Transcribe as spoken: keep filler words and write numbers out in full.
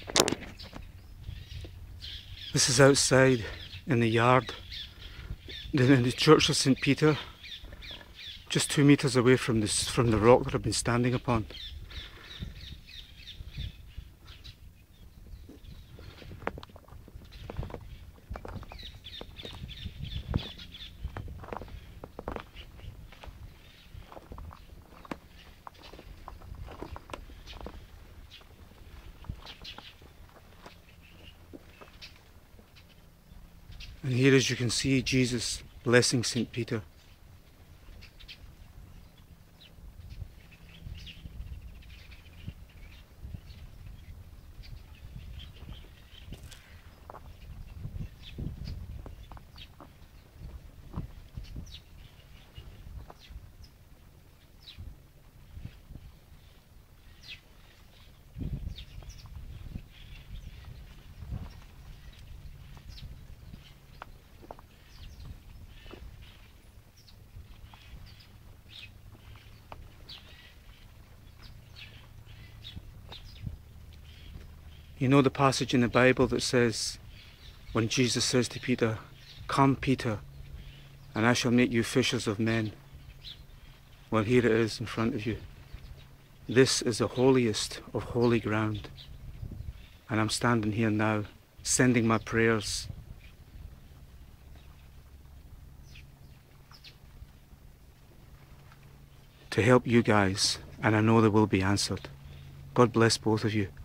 This is outside in the yard in the Church of Saint Peter, just two metres away from this from the rock that I've been standing upon. And here, as you can see, Jesus blessing Saint Peter. You know the passage in the Bible that says, when Jesus says to Peter, "Come, Peter, and I shall make you fishers of men." Well, here it is in front of you. This is the holiest of holy ground. And I'm standing here now, sending my prayers to help you guys, and I know they will be answered. God bless both of you.